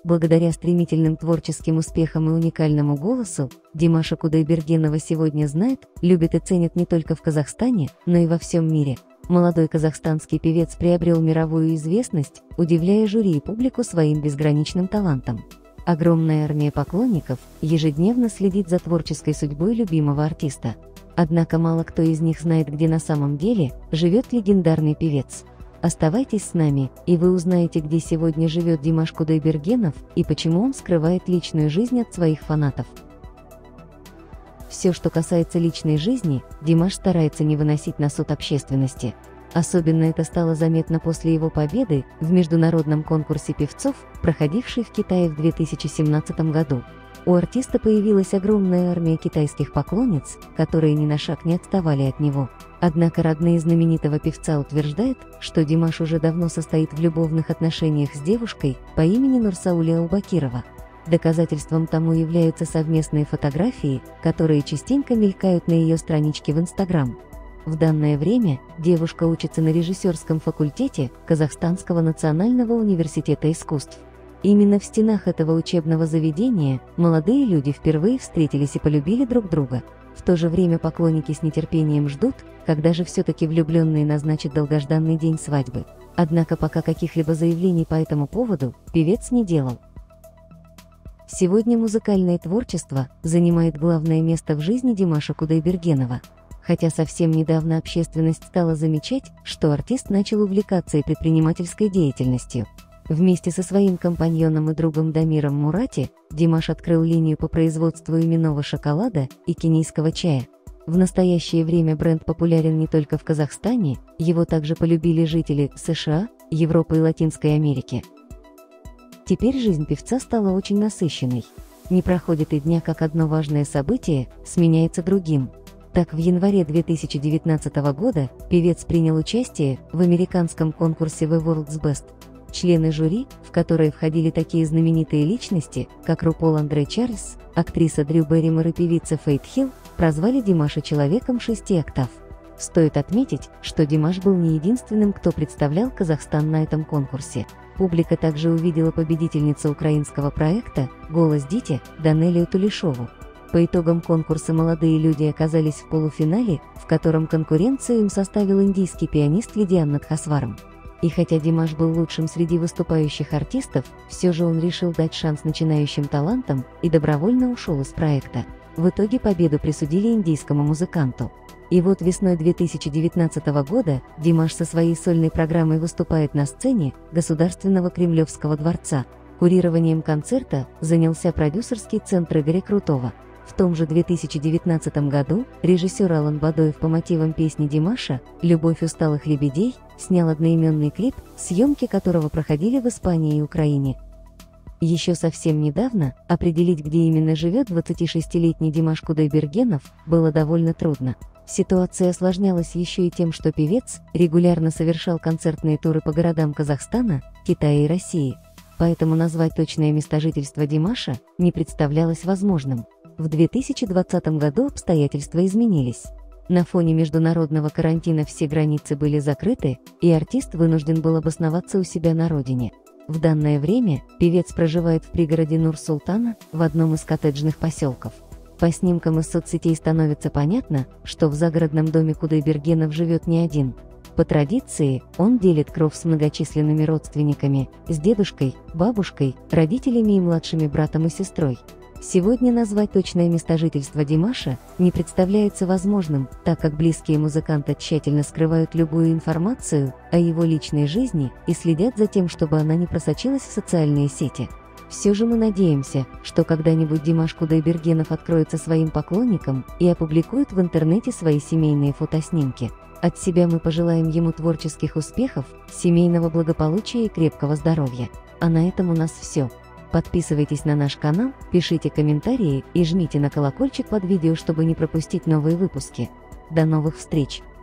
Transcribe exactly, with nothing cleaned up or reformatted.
Благодаря стремительным творческим успехам и уникальному голосу, Димаша Кудайбергенова сегодня знают, любят и ценят не только в Казахстане, но и во всем мире. Молодой казахстанский певец приобрел мировую известность, удивляя жюри и публику своим безграничным талантом. Огромная армия поклонников ежедневно следит за творческой судьбой любимого артиста. Однако мало кто из них знает, где на самом деле живет легендарный певец. Оставайтесь с нами, и вы узнаете, где сегодня живет Димаш Кудайбергенов и почему он скрывает личную жизнь от своих фанатов. Все, что касается личной жизни, Димаш старается не выносить на суд общественности. Особенно это стало заметно после его победы в международном конкурсе певцов, проходившей в Китае в две тысячи семнадцатом году. У артиста появилась огромная армия китайских поклонниц, которые ни на шаг не отставали от него. Однако родные знаменитого певца утверждают, что Димаш уже давно состоит в любовных отношениях с девушкой по имени Нурсауля Аубакирова. Доказательством тому являются совместные фотографии, которые частенько мелькают на ее страничке в Инстаграм. В данное время девушка учится на режиссерском факультете Казахстанского национального университета искусств. Именно в стенах этого учебного заведения молодые люди впервые встретились и полюбили друг друга. В то же время поклонники с нетерпением ждут, когда же все-таки влюбленные назначат долгожданный день свадьбы. Однако пока каких-либо заявлений по этому поводу певец не делал. Сегодня музыкальное творчество занимает главное место в жизни Димаша Кудайбергенова. Хотя совсем недавно общественность стала замечать, что артист начал увлекаться и предпринимательской деятельностью. Вместе со своим компаньоном и другом Дамиром Мурати Димаш открыл линию по производству именного шоколада и кенийского чая. В настоящее время бренд популярен не только в Казахстане, его также полюбили жители США, Европы и Латинской Америки. Теперь жизнь певца стала очень насыщенной. Не проходит и дня, как одно важное событие сменяется другим. Так, в январе две тысячи девятнадцатого года певец принял участие в американском конкурсе The World's Best. Члены жюри, в которые входили такие знаменитые личности, как Рупол Андре Чарльз, актриса Дрю Берримор и певица Фейт Хилл, прозвали Димаша человеком шести октав. Стоит отметить, что Димаш был не единственным, кто представлял Казахстан на этом конкурсе. Публика также увидела победительницу украинского проекта «Голос Дити» Данелию Тулешову. По итогам конкурса молодые люди оказались в полуфинале, в котором конкуренцию им составил индийский пианист Лидиан Надхасварам. И хотя Димаш был лучшим среди выступающих артистов, все же он решил дать шанс начинающим талантам и добровольно ушел из проекта. В итоге победу присудили индийскому музыканту. И вот весной две тысячи девятнадцатого года Димаш со своей сольной программой выступает на сцене Государственного Кремлевского дворца. Курированием концерта занялся продюсерский центр Игоря Крутого. В том же две тысячи девятнадцатом году режиссер Алан Бадоев по мотивам песни Димаша «Любовь усталых лебедей» снял одноименный клип, съемки которого проходили в Испании и Украине. Еще совсем недавно определить, где именно живет двадцатишестилетний Димаш Кудайбергенов, было довольно трудно. Ситуация осложнялась еще и тем, что певец регулярно совершал концертные туры по городам Казахстана, Китая и России. Поэтому назвать точное место жительства Димаша не представлялось возможным. В две тысячи двадцатом году обстоятельства изменились. На фоне международного карантина все границы были закрыты, и артист вынужден был обосноваться у себя на родине. В данное время певец проживает в пригороде Нур-Султана, в одном из коттеджных поселков. По снимкам из соцсетей становится понятно, что в загородном доме Кудайбергенов живет не один. По традиции, он делит кров с многочисленными родственниками, с дедушкой, бабушкой, родителями и младшими братом и сестрой. Сегодня назвать точное место жительства Димаша не представляется возможным, так как близкие музыканта тщательно скрывают любую информацию о его личной жизни и следят за тем, чтобы она не просочилась в социальные сети. Все же мы надеемся, что когда-нибудь Димаш Кудайбергенов откроется своим поклонникам и опубликует в интернете свои семейные фотоснимки. От себя мы пожелаем ему творческих успехов, семейного благополучия и крепкого здоровья. А на этом у нас все. Подписывайтесь на наш канал, пишите комментарии и жмите на колокольчик под видео, чтобы не пропустить новые выпуски. До новых встреч!